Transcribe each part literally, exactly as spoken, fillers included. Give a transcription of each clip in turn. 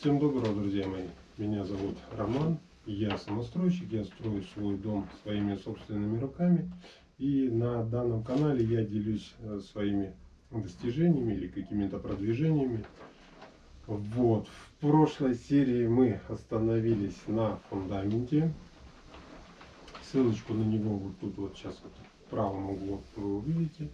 Всем доброго, друзья мои. Меня зовут Роман. Я самостройщик. Я строю свой дом своими собственными руками. И на данном канале я делюсь своими достижениями или какими-то продвижениями. Вот. В прошлой серии мы остановились на фундаменте. Ссылочку на него вот тут вот сейчас вот в правом углу вы увидите.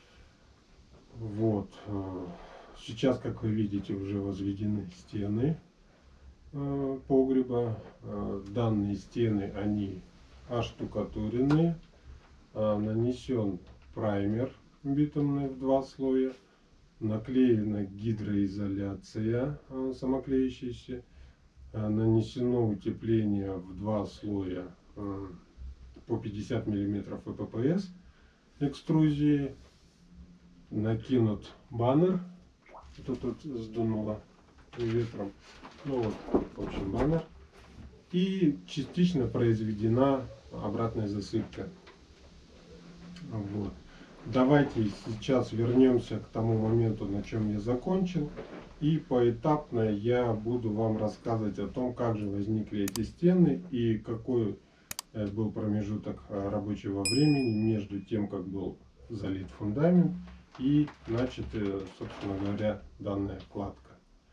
Вот. Сейчас, как вы видите, уже возведены стены погреба. Данные стены, они оштукатурены. Нанесен праймер битумный в два слоя. Наклеена гидроизоляция самоклеющаяся. Нанесено утепление в два слоя по пятьдесят миллиметров вэ пэ пэ эс экструзии. Накинут баннер. Тут вот сдунуло ветром. Ну вот, в общем, баннер. И частично произведена обратная засыпка. Вот. Давайте сейчас вернемся к тому моменту, на чем я закончил. И поэтапно я буду вам рассказывать о том, как же возникли эти стены и какой был промежуток рабочего времени между тем, как был залит фундамент и начата, собственно говоря, данная кладка.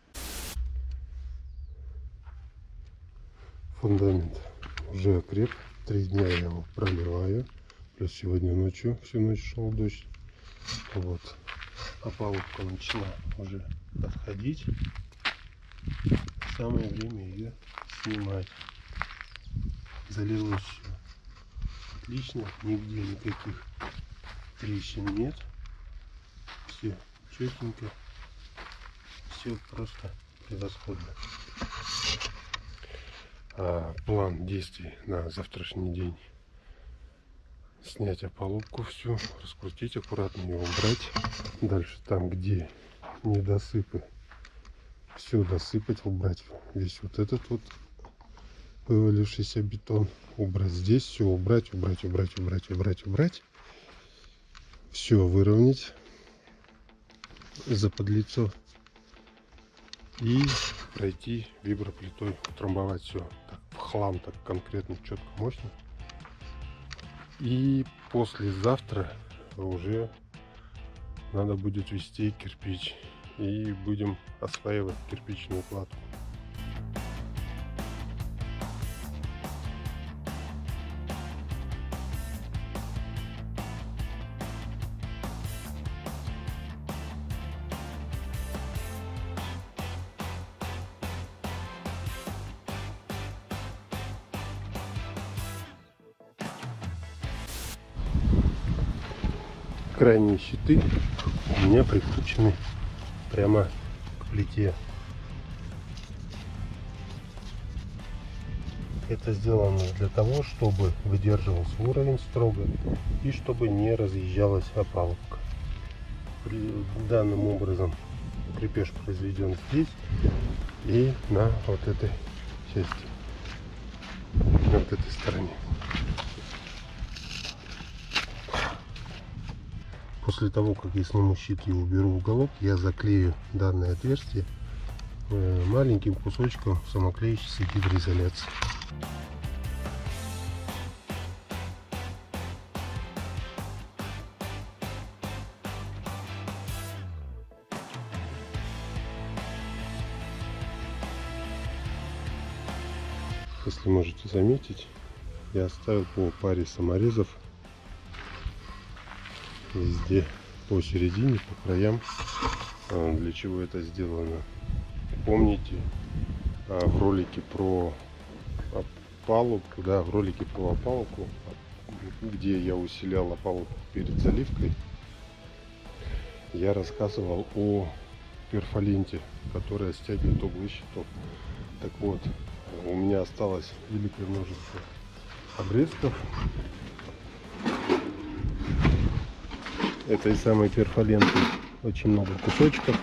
Фундамент уже окреп. Три дня я его проливаю. Плюс сегодня ночью, всю ночь шел дождь. Вот. Опалубка начала уже отходить. Самое время ее снимать. Залилось все отлично. Нигде никаких трещин нет. Все четенько. Все просто превосходно. А план действий на завтрашний день: снять опалубку всю, раскрутить аккуратно, ее убрать. Дальше там, где недосыпы, все досыпать, убрать весь вот этот вот вывалившийся бетон, убрать здесь, все убрать, убрать, убрать, убрать, убрать, убрать, все выровнять заподлицо и пройти виброплитой, утрамбовать все так, в хлам, так конкретно, четко, мощно. И послезавтра уже надо будет вести кирпич и будем осваивать кирпичную кладку. Крайние щиты у меня прикручены прямо к плите. Это сделано для того, чтобы выдерживался уровень строго и чтобы не разъезжалась опалубка. Данным образом крепеж произведен здесь и на вот этой части, на вот этой стороне. После того, как я сниму щит и уберу уголок, я заклею данное отверстие маленьким кусочком самоклеющейся гидроизоляции. Если можете заметить, я оставил по паре саморезов везде посередине, по краям. Для чего это сделано? Помните в ролике про опалубку, да, в ролике про опалубку, где я усилял опалубку перед заливкой, я рассказывал о перфоленте, которая стягивает углы щитов. Так вот, у меня осталось великое множество обрезков этой самой перфоленты, очень много кусочков.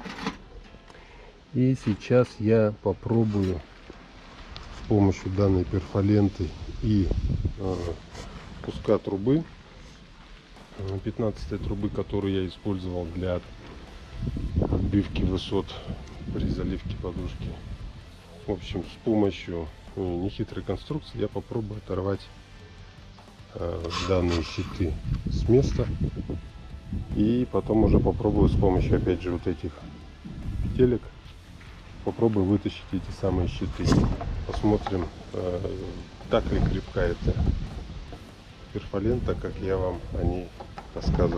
И сейчас я попробую с помощью данной перфоленты и э, куска трубы, пятнадцатой трубы, которую я использовал для отбивки высот при заливке подушки, В общем, с помощью нехитрой конструкции я попробую оторвать э, данные щиты с места. И потом уже попробую с помощью, опять же, вот этих петелек попробую вытащить эти самые щиты. Посмотрим, э, так ли крепка эта перфолента, как я вам о ней рассказывал.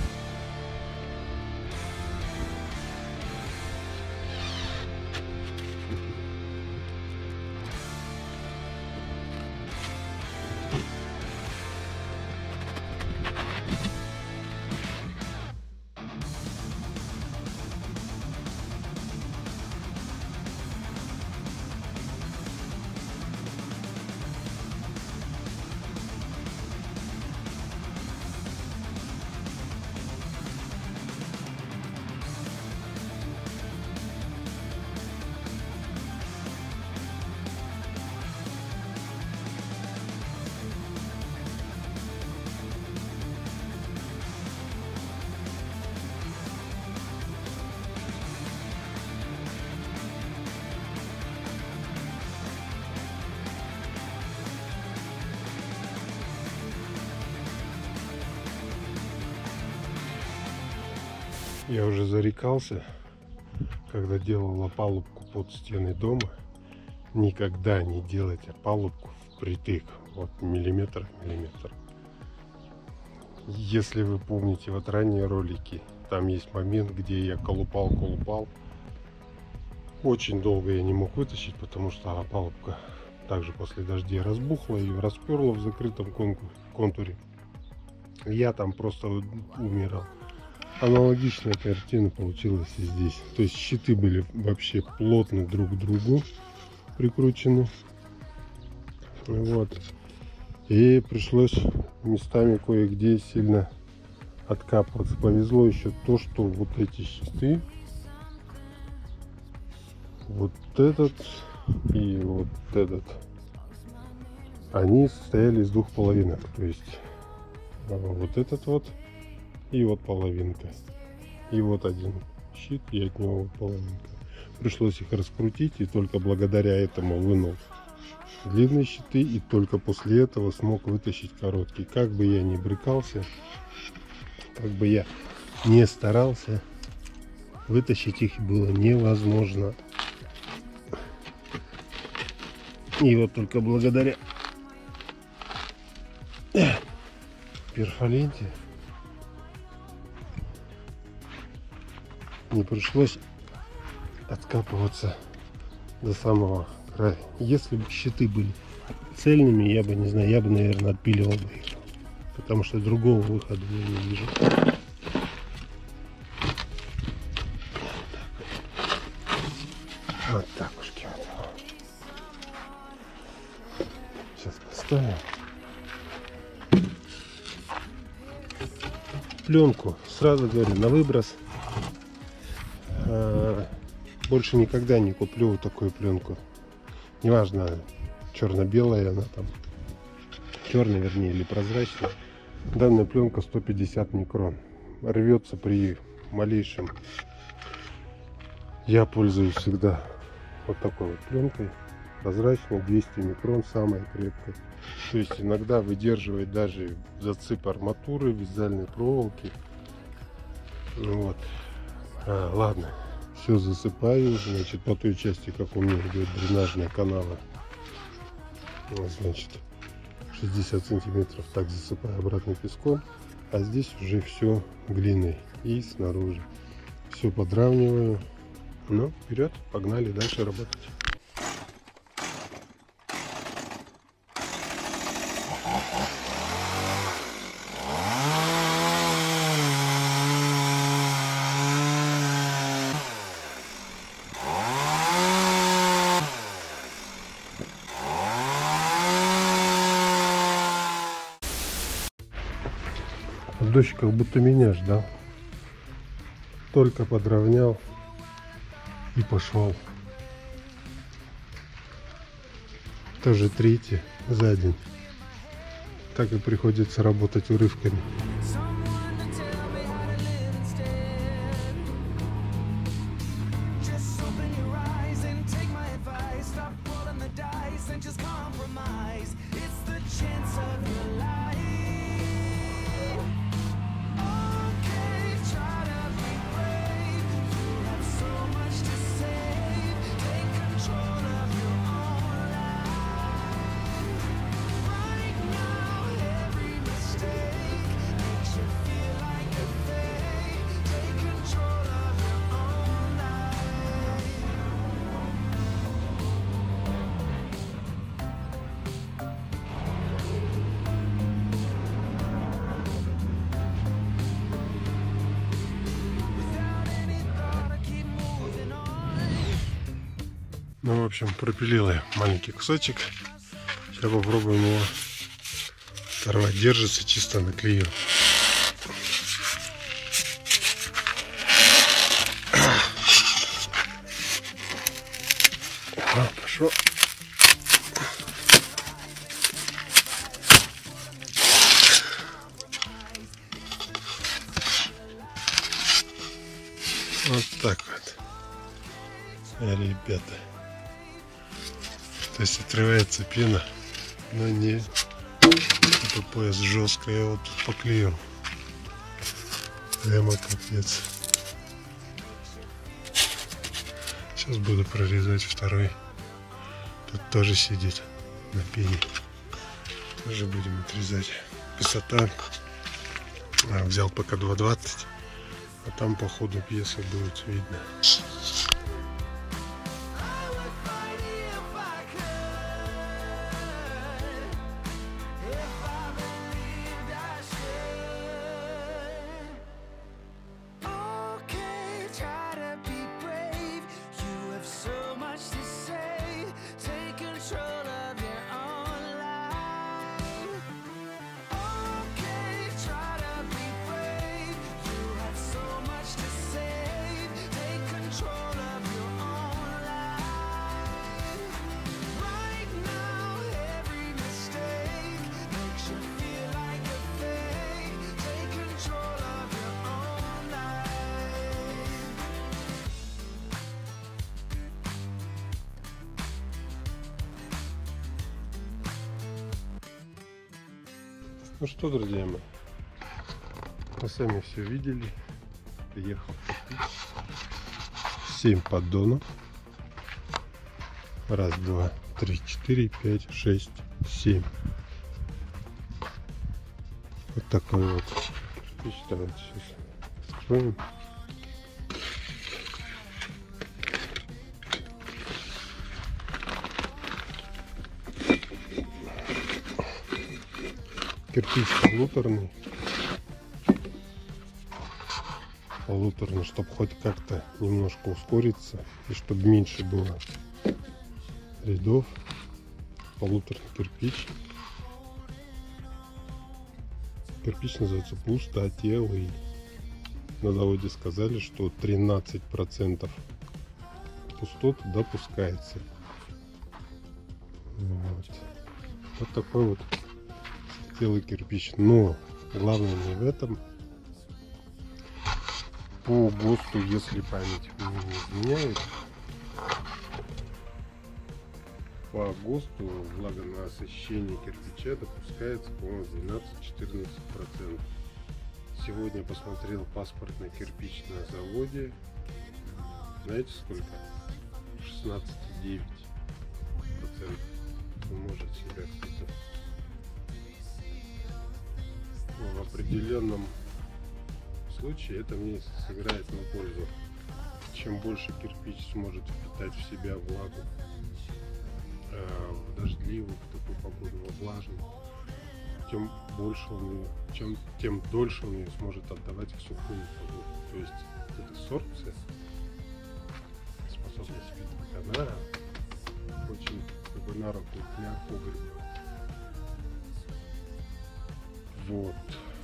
Я уже зарекался, когда делал опалубку под стены дома, никогда не делать опалубку впритык, вот миллиметр в миллиметр. Если вы помните вот ранние ролики, там есть момент, где я колупал-колупал. Очень долго я не мог вытащить, потому что опалубка также после дождей разбухла, ее расперла в закрытом контуре. Я там просто умирал. Аналогичная картина получилась и здесь. То есть щиты были вообще плотно друг к другу прикручены. Вот. И пришлось местами кое-где сильно откапываться. Повезло еще то, что вот эти щиты, вот этот и вот этот, они состояли из двух половинок. То есть вот этот вот и вот половинка. И вот один щит, и от него вот половинка. Пришлось их раскрутить, и только благодаря этому вынул длинные щиты, и только после этого смог вытащить короткие. Как бы я ни брыкался, как бы я не старался, вытащить их было невозможно. И вот только благодаря перфоленте не пришлось откапываться до самого края. Если бы щиты были цельными, я бы, не знаю, я бы, наверное, отпиливал бы их, потому что другого выхода я не вижу. Вот так уж. Сейчас поставим пленку. Сразу говорю, на выброс. Больше никогда не куплю вот такую пленку. Неважно, черно-белая она там, черная, вернее, или прозрачная. Данная пленка сто пятьдесят микрон. Рвется при малейшем. Я пользуюсь всегда вот такой вот пленкой. Прозрачная, двести микрон, самая крепкая. То есть иногда выдерживает даже зацеп арматуры, вязальной проволоки. Вот. А, ладно. Все засыпаю, значит, по той части, как у меня идет дренажные каналы, значит, шестьдесят сантиметров так засыпаю обратно песком, а здесь уже все глиной и снаружи. Все подравниваю. Ну, вперед, погнали дальше работать. Дождь как будто меня ждал. Только подровнял и пошел. Тоже третий за день. Так и приходится работать урывками. Ну, в общем, пропилил я маленький кусочек. Сейчас попробуем его оторвать. Держится чисто на клею. А, пошел. Вот так вот, ребята. То есть отрывается пена, но не по пояс жесткая. Я вот тут поклеил. Прямо капец. Сейчас буду прорезать второй. Тут тоже сидит на пене. Тоже будем отрезать. Высота. А, взял пока два двадцать. А там по ходу пьесы будет видно. Ну что, друзья мои, вы сами все видели. Приехал семь поддонов. Раз, два, три, четыре, пять, шесть, семь. Вот такой вот кирпич. Давайте сейчас откроем. Кирпич полуторный. Полуторный, чтобы хоть как-то немножко ускориться и чтобы меньше было рядов. Полуторный кирпич. Кирпич называется пустотелый. На заводе сказали, что тринадцать процентов пустот допускается. Вот. Вот такой вот пустотелый кирпич. Но главное не в этом. По ГОСТу, если память мне не изменяет, по ГОСТу влагонасыщение кирпича допускается, по-моему, двенадцать-четырнадцать процентов. Сегодня посмотрел паспортный кирпич на заводе. Знаете сколько? шестнадцать целых девять десятых процента. Он может себя, кстати, в определенном случае это мне сыграет на пользу. Чем больше кирпич сможет впитать в себя влагу э, в дождливую, в такую погоду, во влажную, тем больше он, чем, тем дольше он ее сможет отдавать в сухую погоду. То есть эта сорбция, способность впитать, она очень как бы на руку для погреба. Вот.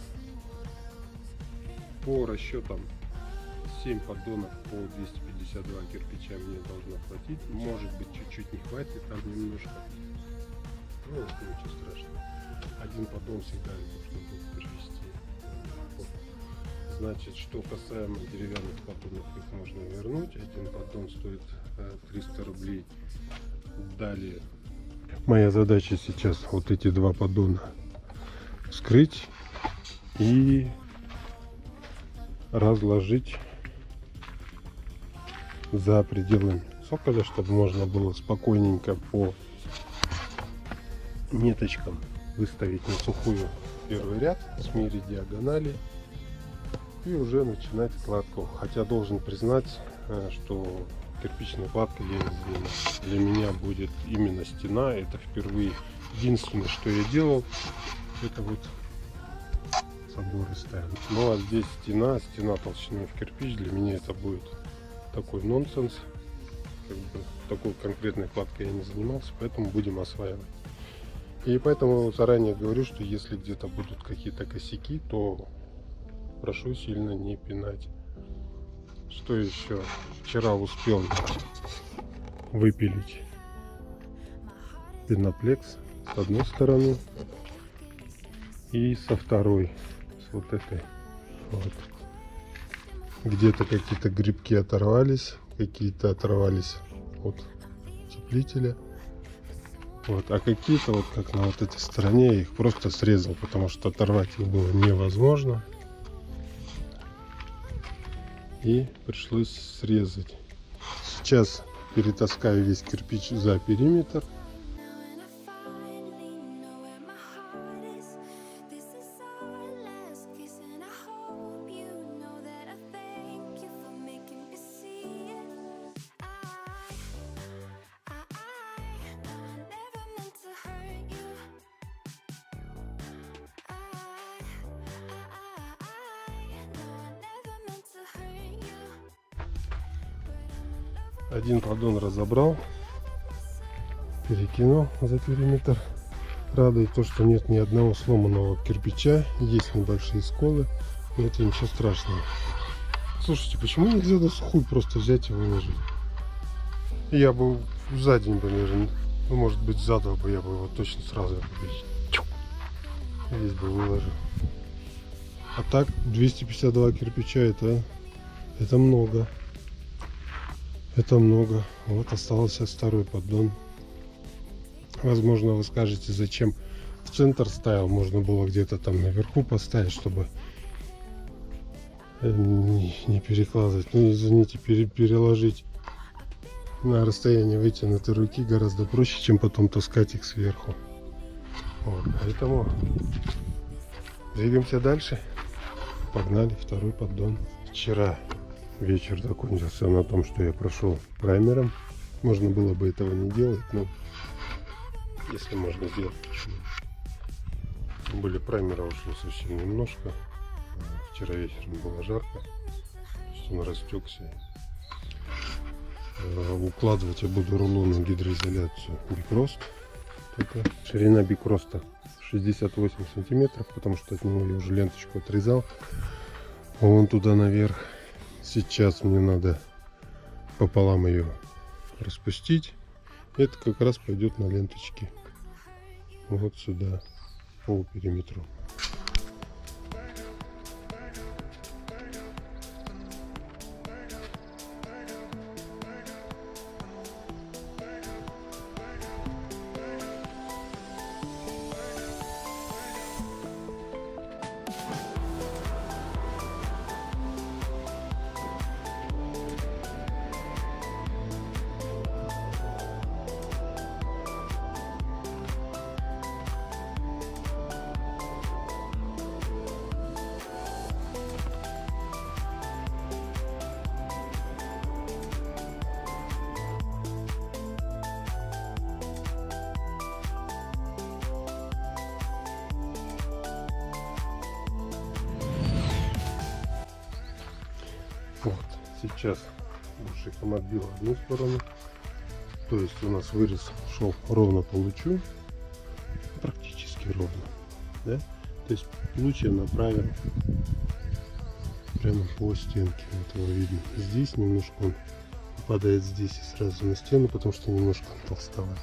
По расчетам семь поддонов по двести пятьдесят два кирпича мне должно хватить. Может быть, чуть-чуть не хватит, там немножко. Ну, это ничего страшного. Один поддон всегда нужно будет перевести. Значит, что касаемо деревянных поддонов, их можно вернуть. Один поддон стоит триста рублей. Далее. Моя задача сейчас вот эти два поддона вскрыть и разложить за пределами цоколя, чтобы можно было спокойненько по ниточкам выставить на сухую первый ряд, смерить диагонали и уже начинать кладку. Хотя должен признать, что кирпичная кладка для меня будет именно стена. Это впервые. Единственное, что я делал, это вот заборы ставим. Ну а здесь стена, стена толщиной в кирпич. Для меня это будет такой нонсенс. как бы такой конкретной кладкой я не занимался, поэтому будем осваивать. И поэтому заранее говорю, что если где-то будут какие-то косяки, то прошу сильно не пинать. Что еще? Вчера успел выпилить пеноплекс с одной стороны и со второй, с вот этой. Вот. Где-то какие-то грибки оторвались, какие-то оторвались от утеплителя. Вот. А какие-то, вот как на вот этой стороне, я их просто срезал, потому что оторвать их было невозможно. И пришлось срезать. Сейчас перетаскаю весь кирпич за периметр. Один поддон разобрал, перекинул за периметр. Радует то, что нет ни одного сломанного кирпича, есть небольшие сколы, но это ничего страшного. Слушайте, почему нельзя до хуй просто взять и выложить? Я бы за день бы, наверное, ну, может быть, за два бы я бы его точно сразу весь бы выложил. А так двести пятьдесят два кирпича, это, это много. Это много. Вот остался второй поддон. Возможно, вы скажете, зачем в центр ставил. Можно было где-то там наверху поставить, чтобы не, не перекладывать. Ну, извините, пере, переложить на расстояние вытянутой руки гораздо проще, чем потом таскать их сверху. Вот, поэтому двигаемся дальше. Погнали, второй поддон. Вчера вечер закончился на том, что я прошел праймером. Можно было бы этого не делать, но если можно сделать, почему? Были праймера ушло совсем немножко. Вчера вечером было жарко, то есть он растекся. Укладывать я буду рулоны гидроизоляцию Бикрост. Это ширина Бикроста шестьдесят восемь сантиметров, потому что от него я уже ленточку отрезал. Вон туда наверх. Сейчас мне надо пополам ее распустить. Это как раз пойдет на ленточки вот сюда по периметру. Вот, сейчас буршиком отбил одну сторону, то есть у нас вырез шел ровно по лучу, практически ровно, да? То есть луч я направил прямо по стенке, вот его видно. Здесь немножко он попадает здесь и сразу на стену, потому что немножко он толстоват.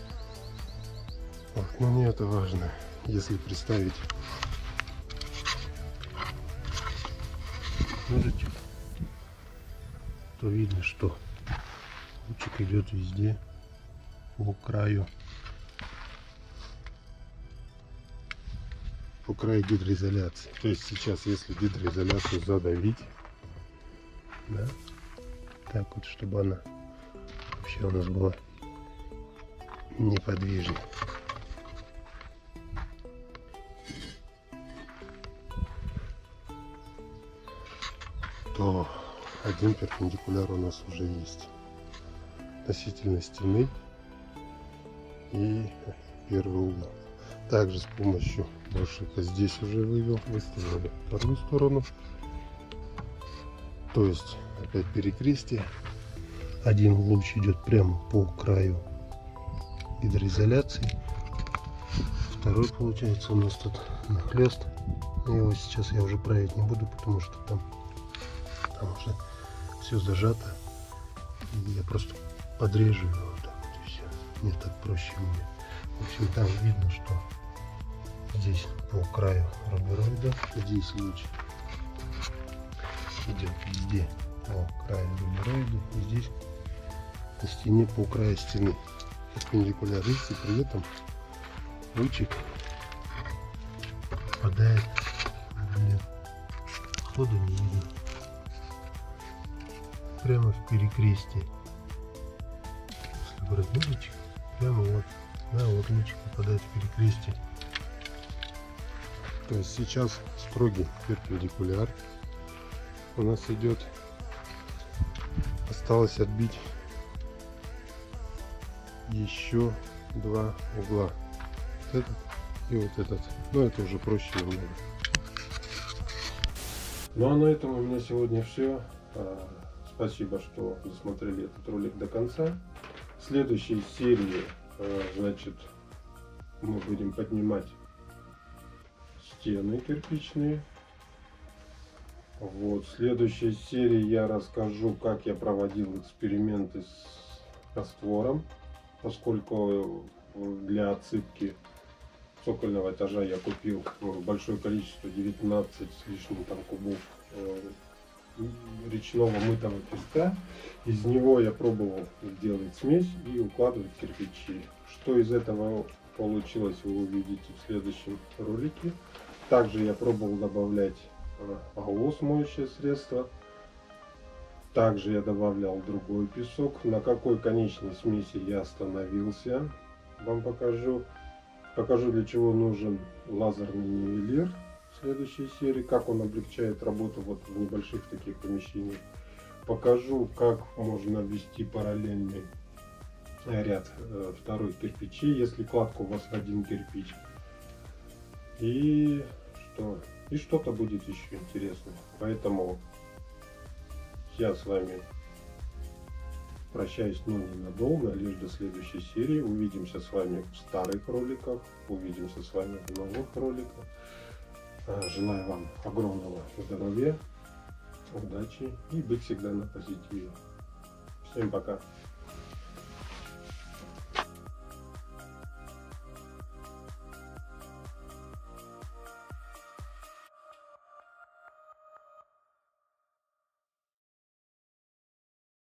Вот, но не это важно, если представить ножичек, то видно, что лучик идет везде по краю, по краю гидроизоляции. То есть сейчас, если гидроизоляцию задавить, да, так вот, чтобы она вообще у нас была неподвижной, то один перпендикуляр у нас уже есть относительно стены и первый угол. Также с помощью буршика здесь уже вывел, выставили вторую сторону, то есть опять перекрестие, один луч идет прямо по краю гидроизоляции. Второй, получается, у нас тут нахлест. Его сейчас я уже править не буду, потому что там, там уже все зажато. И я просто подрежу его вот так вот и все. Мне так проще мне. В общем, там видно, что здесь по краю рубероида, здесь луч идет везде по краю рубероида, и здесь на стене по краю стены перпендикулярности, при этом лучик попадает, блин, ходу не видно, прямо в перекрестие. Если брать лучик, прямо вот, да, вот лучик попадает в перекрестие. То есть сейчас строгий перпендикуляр у нас идет. Осталось отбить еще два угла. Вот этот и вот этот. Но это уже проще намного. Ну а на этом у меня сегодня все. Спасибо, что досмотрели этот ролик до конца. В следующей серии, значит, мы будем поднимать стены кирпичные. Вот, в следующей серии я расскажу, как я проводил эксперименты с раствором, поскольку для отсыпки цокольного этажа я купил большое количество, девятнадцать с лишним там кубов речного мытого песка. Из него я пробовал делать смесь и укладывать кирпичи. Что из этого получилось, вы увидите в следующем ролике. Также я пробовал добавлять АОС, моющее средство. Также я добавлял другой песок. На какой конечной смеси я остановился, вам покажу. Покажу, для чего нужен лазерный нивелир в следующей серии, как он облегчает работу вот в небольших таких помещениях. Покажу, как можно ввести параллельный ряд э, вторых кирпичей, если кладка у вас в один кирпич. И что? И что-то будет еще интересное. Поэтому я с вами прощаюсь, но ненадолго, лишь до следующей серии. Увидимся с вами в старых роликах, увидимся с вами в новых роликах. Желаю вам огромного здоровья, удачи и быть всегда на позитиве. Всем пока!